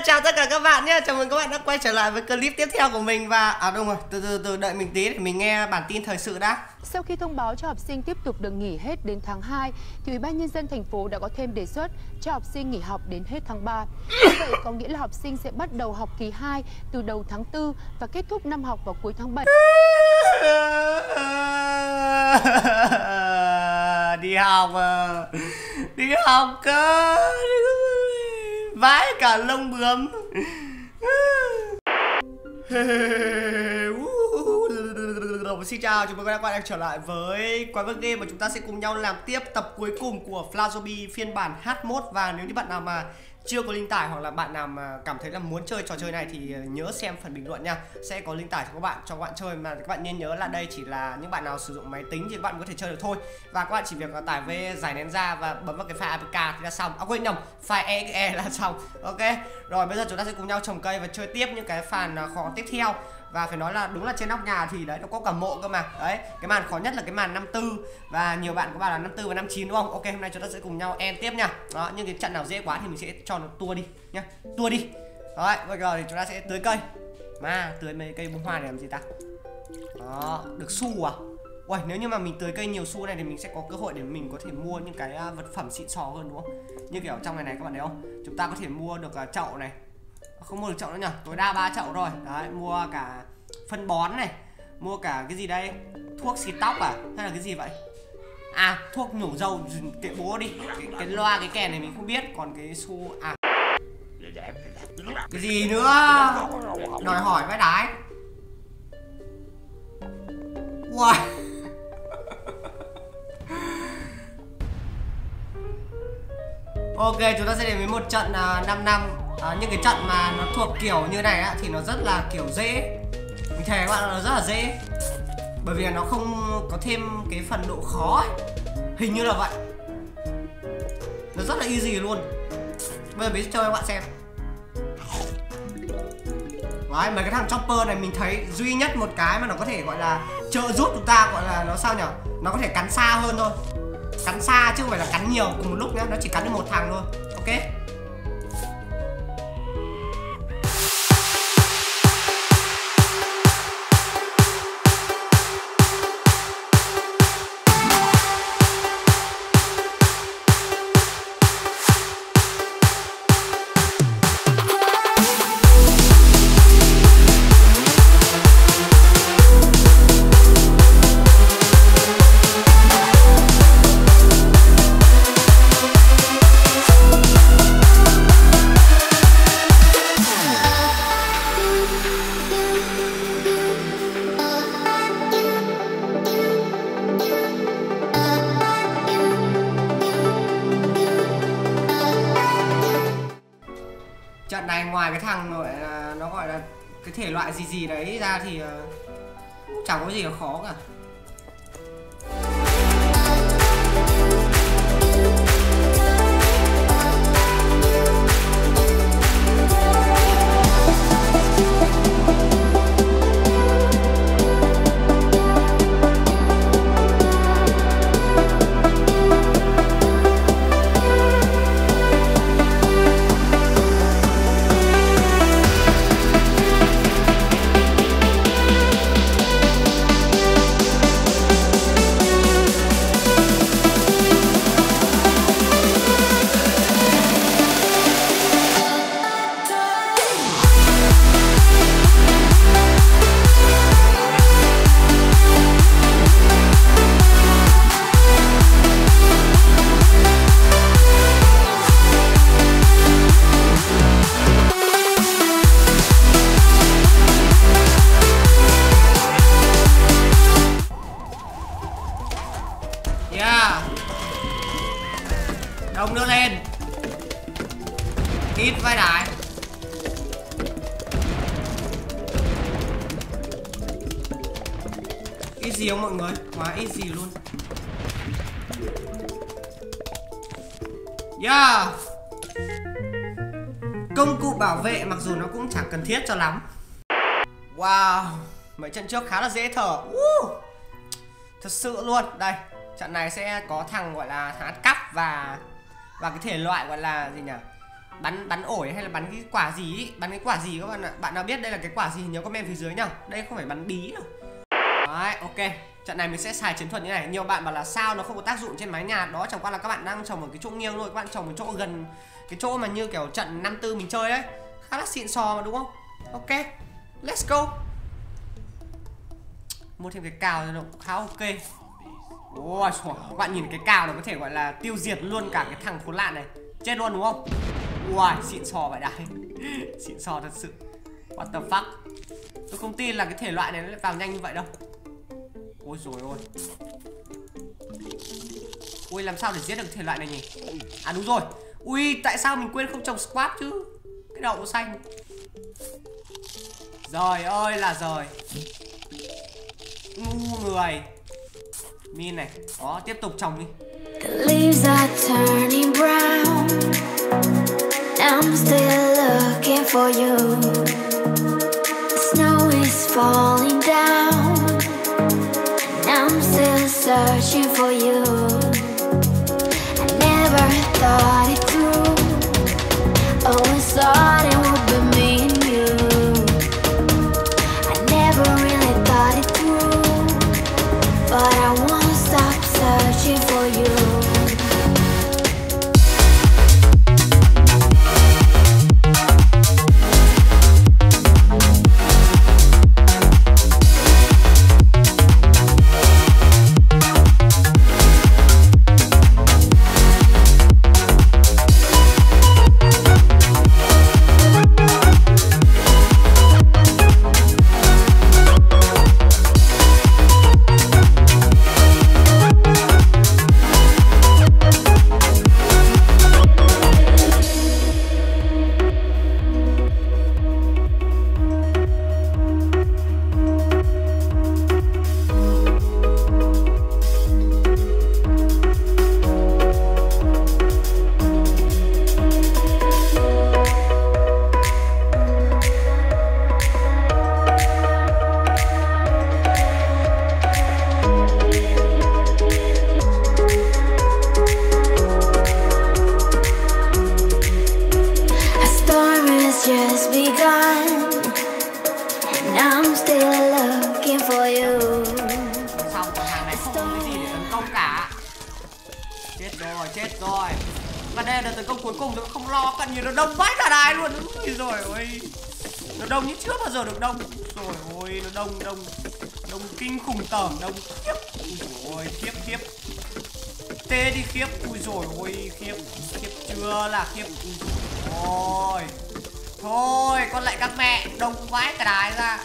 chào tất cả các bạn nhé. Chào mừng các bạn đã quay trở lại với clip tiếp theo của mình. Và đúng rồi, từ đợi mình tí để mình nghe bản tin thời sự đã. Sau khi thông báo cho học sinh tiếp tục được nghỉ hết đến tháng 2 thì Ủy ban nhân dân thành phố đã có thêm đề xuất cho học sinh nghỉ học đến hết tháng 3. Như vậy có nghĩa là học sinh sẽ bắt đầu học kỳ 2 từ đầu tháng 4 và kết thúc năm học vào cuối tháng 7. Đi học à, đi học cơ, vãi cả lông bướm. Xin chào, chúng mình đã quay trở lại với Quái Vật Game và chúng ta sẽ cùng nhau làm tiếp tập cuối cùng của Flash Zombie phiên bản H1. Và nếu như bạn nào mà chưa có link tải hoặc là bạn nào mà cảm thấy là muốn chơi trò chơi này thì nhớ xem phần bình luận nha, sẽ có link tải cho các bạn chơi. Mà các bạn nên nhớ là đây chỉ là những bạn nào sử dụng máy tính thì các bạn có thể chơi được thôi. Và các bạn chỉ việc tải về giải nén ra và bấm vào cái file APK thì là xong. À quên nhầm, file exe là xong. Ok, rồi bây giờ chúng ta sẽ cùng nhau trồng cây và chơi tiếp những cái phàn khó tiếp theo. Và phải nói là đúng là trên nóc nhà thì đấy nó có cả mộ cơ mà. Đấy, cái màn khó nhất là cái màn 54. Và nhiều bạn có bảo là 54 và 59 đúng không? Ok, hôm nay chúng ta sẽ cùng nhau end tiếp nha. Đó, nhưng cái trận nào dễ quá thì mình sẽ cho nó tua đi nhá. Tua đi. Đấy, bây giờ thì chúng ta sẽ tưới cây. Mà tưới mấy cây bông hoa để làm gì ta? Đó, được xu à? Ui, nếu như mà mình tưới cây nhiều xu này thì mình sẽ có cơ hội để mình có thể mua những cái vật phẩm xịn sò hơn đúng không? Như kiểu trong này các bạn thấy không? Chúng ta có thể mua được chậu này. Không mua được chậu nữa nhỉ, tối đa 3 chậu rồi. Đấy, mua cả phân bón này, mua cả cái gì đây, thuốc xịt tóc à, hay là cái gì vậy? À, thuốc nhổ dầu, kệ bố đi. Cái loa cái kèn này mình không biết. Còn cái xu, à, cái gì nữa, đòi hỏi vãi đái. Wow. Ok, chúng ta sẽ đến với một trận 5 năm. Những cái trận mà nó thuộc kiểu như này á, thì nó rất là kiểu dễ. Mình thề các bạn, nó rất là dễ. Bởi vì nó không có thêm cái phần độ khó ấy. Hình như là vậy. Nó rất là easy luôn. Bây giờ mình sẽ chơi cho các bạn xem. Đấy, mấy cái thằng chopper này mình thấy duy nhất một cái mà nó có thể gọi là trợ giúp chúng ta, gọi là nó sao nhỉ? Nó có thể cắn xa hơn thôi. Cắn xa chứ không phải là cắn nhiều cùng một lúc nhá. Nó chỉ cắn được một thằng thôi. Ok. Trận này ngoài cái thằng nó gọi là cái thể loại gì đấy ra thì chẳng có gì là khó cả. Đông nữa lên. Ít vai đái. Ít gì không mọi người? Quá ít gì luôn. Yeah. Công cụ bảo vệ mặc dù nó cũng chẳng cần thiết cho lắm. Wow, mấy trận trước khá là dễ thở. Thật sự luôn. Đây, trận này sẽ có thằng gọi là thằng ăn cắp và cái thể loại gọi là gì nhỉ? bắn ổi hay là bắn cái quả gì ý. Bắn cái quả gì các bạn ạ? Bạn nào biết đây là cái quả gì nhớ comment phía dưới nhá. Đây không phải bắn bí đâu. Đấy, ok. Trận này mình sẽ xài chiến thuật như này. Nhiều bạn bảo là sao nó không có tác dụng trên mái nhà. Đó chẳng qua là các bạn đang trồng ở cái chỗ nghiêng thôi. Các bạn trồng ở chỗ gần cái chỗ mà như kiểu trận 54 mình chơi đấy. Khá là xịn sò mà đúng không? Ok, let's go. Mua thêm cái cào cho nó khá ok. Ôi, các bạn nhìn cái cào này có thể gọi là tiêu diệt luôn cả cái thằng khốn nạn này. Chết luôn đúng không? Ui, xịn sò vậy đấy. Xịn sò thật sự. What the fuck. Tôi không tin là cái thể loại này nó lại vào nhanh như vậy đâu. Ôi dồi ôi. Ui, làm sao để giết được thể loại này nhỉ? À đúng rồi. Ui, tại sao mình quên không trồng squat chứ? Cái đậu xanh. Giời ơi là giời. Ngu người. Min này. Đó, tiếp tục trồng đi. The leaves are turning brown. I'm still looking for you. The snow is falling down. I'm still searching for you. I never thought it through. Always thought it would be me and you. I never really thought it through. But I won't stop searching for you. Just begun, and I'm still looking for you. Xong còn hàng này không có cái gì để tấn công cả. Chết rồi. Và đây là tấn công cuối cùng tôi không lo, cần nhìn nó đông vãi cả đài luôn. Ui rồi ôi. Nó đông như chưa bao giờ được đông. Rồi ôi, nó đông kinh khủng tởm, đông khiếp. Ui rồi khiếp. Tê đi khiếp. Ui rồi ôi khiếp chưa là khiếp. Ôi. Thôi, con lại các mẹ, đông vãi cả đài ra.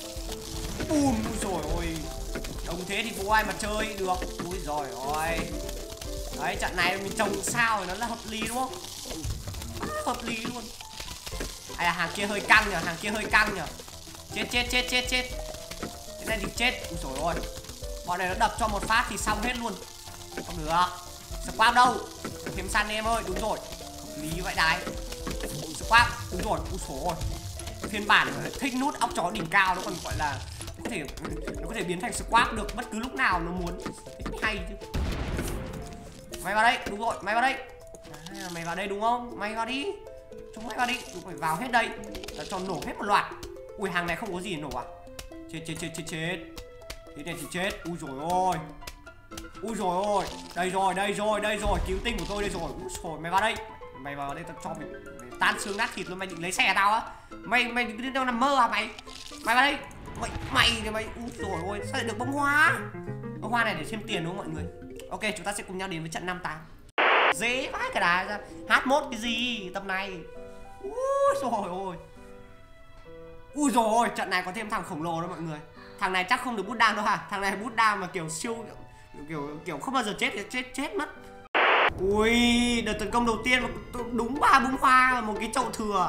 Ui rồi ôi. Đông thế thì không ai mà chơi được. Ui rồi ôi. Đấy, trận này mình trồng sao thì nó là hợp lý đúng không? Hợp lý luôn. À, hàng kia hơi căng nhỉ, Chết. Cái này thì chết. Ui rồi ôi. Bọn này nó đập cho một phát thì xong hết luôn. Không được. Squab đâu? Thêm săn em ơi, đúng rồi. Hợp lý vậy đấy. Squab, đúng rồi, ui dồi ôi. Phiên bản thích nút óc chó đỉnh cao nó còn gọi là nó có thể biến thành squab được bất cứ lúc nào nó muốn. Hay chứ. Mày vào đây, đúng rồi, mày vào đây. À, mày vào đây đúng không? Mày vào đi. Chúng mày vào đi, chúng mày vào hết đây. Là cho nổ hết một loạt. Ui, hàng này không có gì để nổ à? Chết. Thế này thì chết. Ui dồi ôi. Đây rồi, cứu tinh của tôi đây rồi. Ui dồi, mày vào đây tao cho mày tan xương nát thịt luôn. Mày định lấy xe tao á? Mày đi đâu nằm mơ à mày? Mày vào đây. Mày thì mày. Úi dồi ôi, sao lại được bông hoa? Bông hoa này để thêm tiền đúng không mọi người? Ok, chúng ta sẽ cùng nhau đến với trận 58. Dễ vãi cả đá ra. H1 cái gì tầm này? Úi dồi ôi. Ui dồi ôi, trận này có thêm thằng khổng lồ đó mọi người. Thằng này chắc không được bút down đâu hả? Thằng này bút down mà kiểu siêu kiểu không bao giờ chết thì chết mất. Ui, đợt tấn công đầu tiên mà đúng 3 bông hoa và một cái chậu thừa.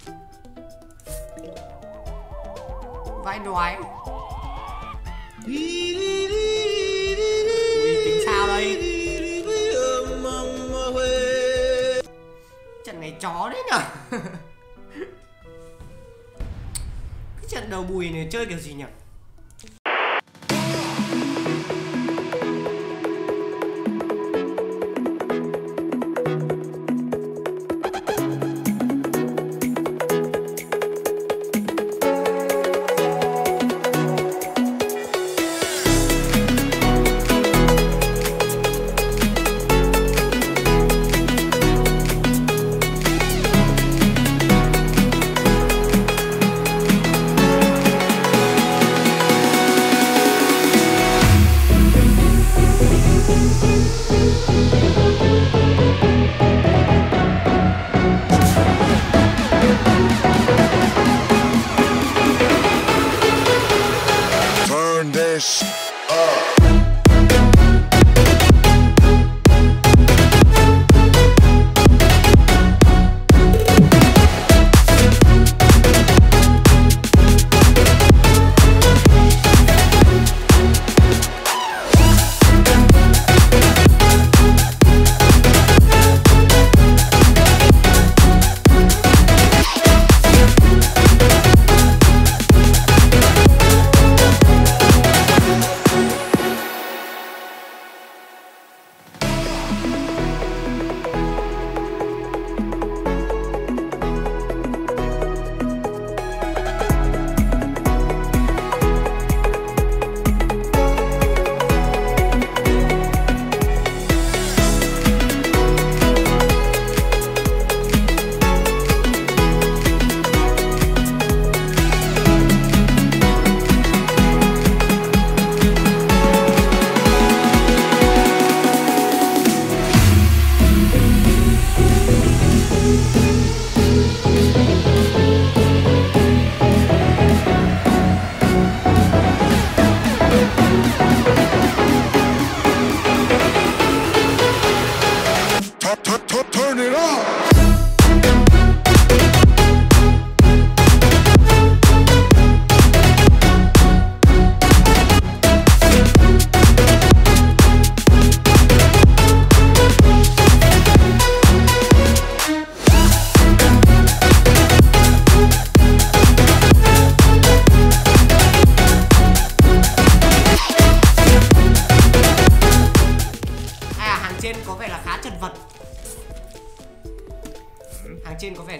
Vãi đoái. Ui, tính sao đây? Trận này chó đấy nhở. Cái trận đầu bùi này chơi kiểu gì nhỉ?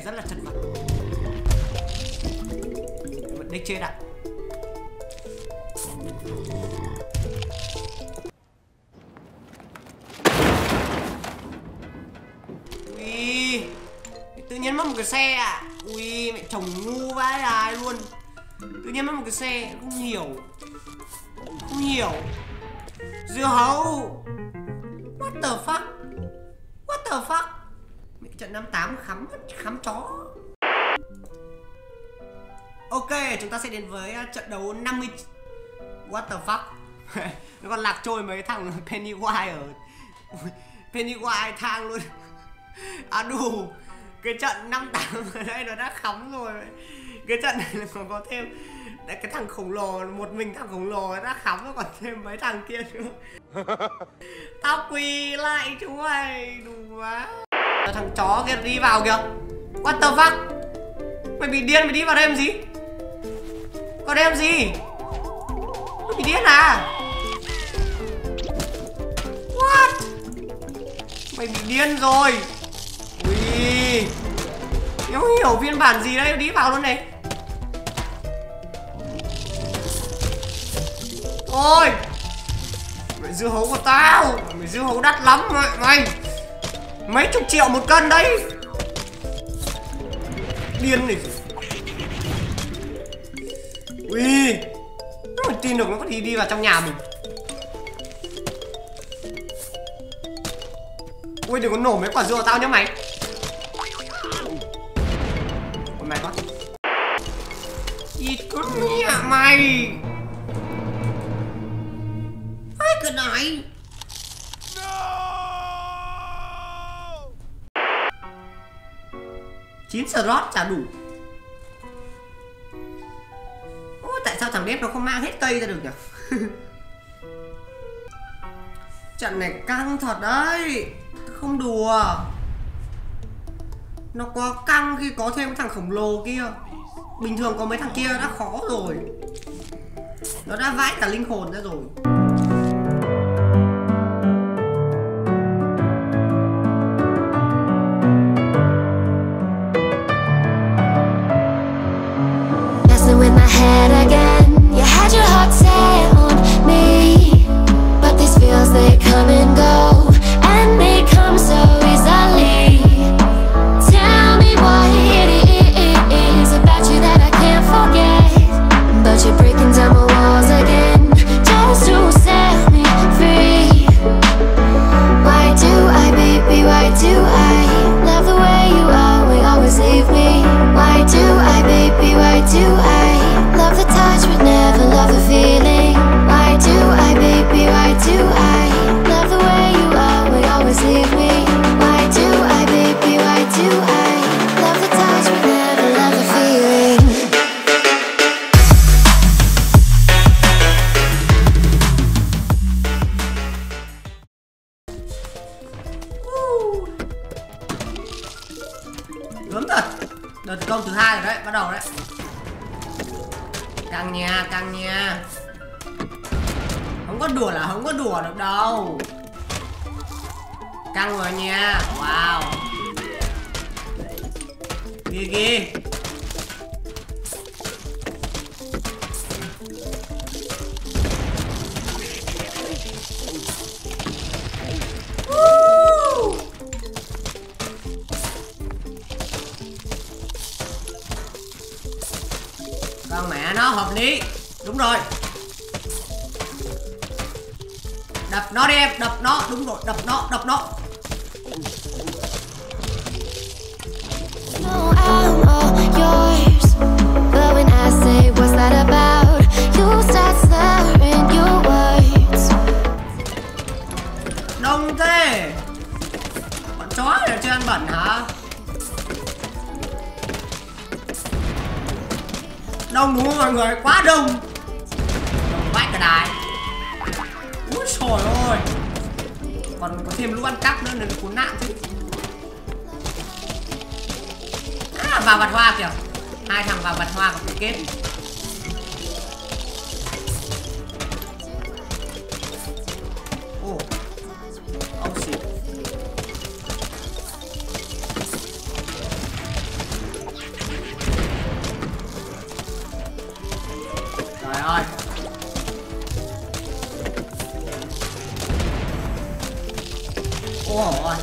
rất là chật vật. Vẫn đích chết ạ. Ui, tự nhiên mất một cái xe ạ. Ui, mẹ chồng ngu vãi đài luôn. Tự nhiên mất một cái xe, không hiểu. Không hiểu. Dưa hấu. What the fuck? What the fuck? Mẹ trận 58 khám chó. Ok, chúng ta sẽ đến với trận đấu 50. What the fuck? Nó còn lạc trôi mấy thằng Pennywise ở. Pennywise thang luôn. À đủ. Cái trận 58 ở đây nó đã khắm rồi. Cái trận này còn có thêm cái thằng khổng lồ, một mình thằng khổng lồ đã khắm, nó còn thêm mấy thằng kia nữa. Tao quỳ lại chú ơi, đủ quá. Thằng chó kia đi vào kìa. What the fuck? Mày bị điên, mày đi vào đây làm gì? Vào đây làm gì? Mày bị điên à? What? Mày bị điên rồi. Ui, không hiểu phiên bản gì đây, đi vào luôn này. Thôi, mày dưa hấu của tao, mày dưa hấu đắt lắm mày. Mấy chục triệu một cân đấy. Điên này. Ui, không tin được nó có đi vào trong nhà mình. Ui, đừng có nổ mấy quả dưa của tao nhá mày. Ôi mày quá. Ít con mẹ mày. Ai cái này? Chín slot chả đủ. Ôi, tại sao thằng Đếp nó không mang hết cây ra được nhỉ? Trận này căng thật đấy. Không đùa. Nó quá căng khi có thêm cái thằng khổng lồ kia. Bình thường có mấy thằng kia đã khó rồi. Nó đã vãi cả linh hồn ra rồi. In my head again, you had your heart set on me, but these feels they come and go, and they come so easily. Tell me what it is about you that I can't forget, but you're breaking down my walls again, just to set me free. Why do I, baby, why do I love the way you are, we always leave me? Why do I, baby, why do I love the touch but never love the feeling? Why do I, baby, why do I love the way you are, we always leave me? Why do I, baby, why do I love the touch but never love the feeling? Đúng thật. Đợt công thứ 2 rồi đấy, bắt đầu đấy. Căng nha, căng nha. Không có đùa là không có đùa được đâu. Căng rồi nha. Wow. Ghê ghê. Con mẹ nó hợp lý. Đúng rồi. Đập nó đi em, đập nó. Đúng rồi, đập nó, đập nó. No, I'm all yours, but when I say what's that about, you start slurring your words. Đông thế. Bọn chó này chưa ăn bẩn hả? Đông đúng không mọi người? Quá đông. Đông vãi cả đài. Úi trời ơi. Còn có thêm lũ ăn cắp nữa nên nó khốn nạn chứ. À, vào vặt hoa kìa. Hai thằng vào vặt hoa còn kết. Oh shit. ơi. Ôi.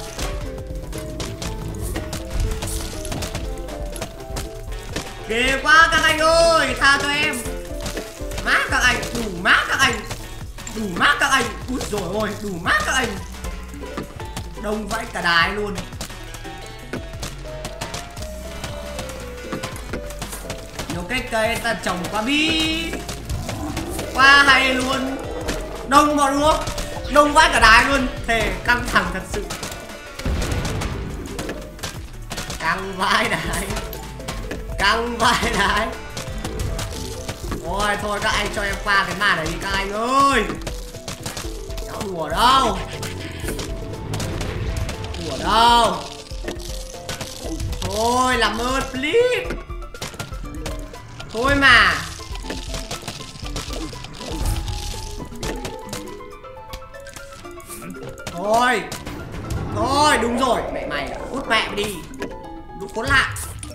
Ghê quá các anh ơi, tha cho em. Mát các anh, đủ mát các anh. Đủ mát các anh. Úi dồi ôi, đủ mát các anh. Đông vãi cả đài luôn. Nhiều cái cây ta trồng qua bi. Qua hay luôn. Đông mọi người. Đông vãi cả đài luôn. Thề căng thẳng thật sự. Căng vãi đài. Căng vãi đài. Ôi thôi các anh cho em qua cái màn này đi các anh ơi. Cháu đùa đâu. Đùa đâu. Thôi làm ơn please. Thôi mà. Thôi. Thôi đúng rồi. Mày út mẹ đi. Đúng khốn lạ.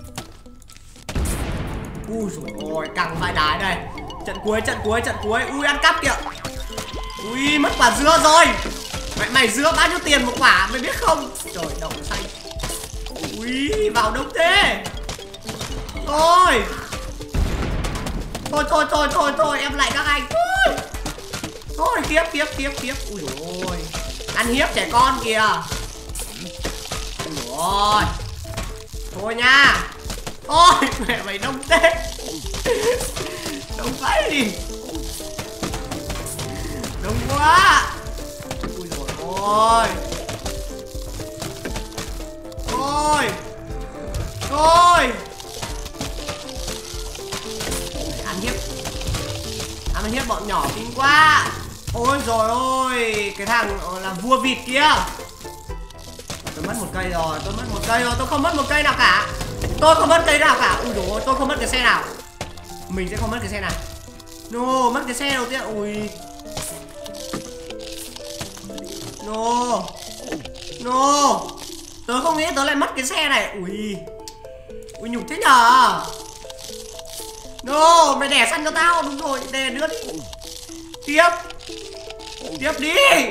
Ui dồi ôi, căng vai đái đây. Trận cuối. Ui ăn cắp kìa. Ui mất quả dưa rồi. Mày dưa bao nhiêu tiền một quả mày biết không? Trời đậu xanh. Ui vào đông thế. Thôi em lại các anh. Thôi tiếp. Ui dồi ôi. Ăn hiếp trẻ con kìa. Ui dồi ôi. Thôi nha. Ôi mẹ mày đông thế. Đông vãi đi. Đông quá. Ui dồi ôi. Thôi ăn hiếp bọn nhỏ kinh quá. Ôi rồi ôi. Cái thằng là vua vịt kia. Tôi mất một cây rồi. Tôi không mất một cây nào cả. Ui dồi ôi, tôi không mất cái xe nào. Mình sẽ không mất cái xe nào. No, mất cái xe đầu tiên. Ui. No. Tớ không nghĩ tớ lại mất cái xe này. Ui nhục thế nhở. No, mày đẻ xanh cho tao. Đúng rồi, đè nữa đi. Tiếp đi.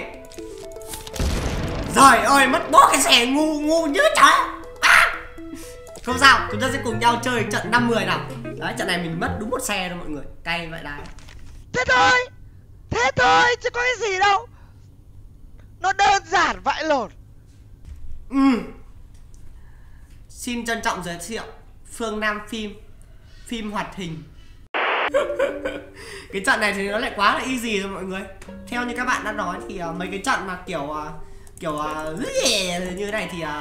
Trời ơi, mất bó cái xe ngu như trời. Không sao, chúng ta sẽ cùng nhau chơi trận 5-10 nào. Đấy, trận này mình mất đúng một xe thôi mọi người. Cay vậy đấy. Thế thôi, chứ có cái gì đâu. Nó đơn giản vãi lồn. Xin trân trọng giới thiệu Phương Nam phim hoạt hình. Cái trận này thì nó lại quá là easy rồi mọi người. Theo như các bạn đã nói thì mấy cái trận mà kiểu như thế này thì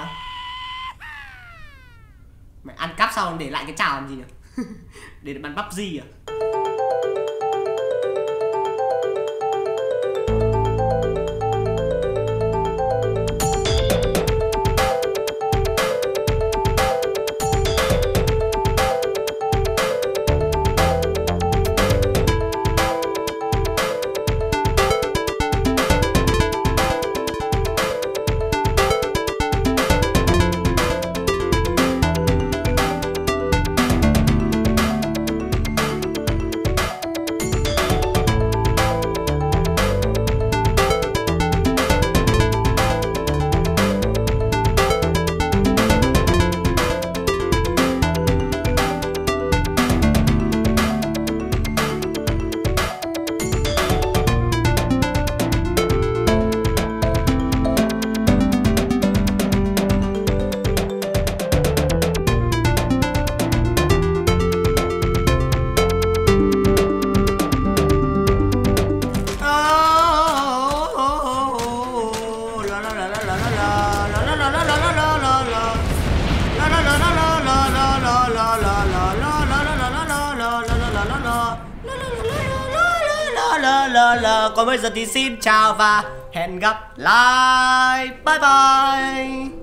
mày ăn cắp xong để lại cái chảo làm gì nhỉ? Để bắn PUBG à? Còn bây giờ thì xin chào và hẹn gặp lại. Bye bye.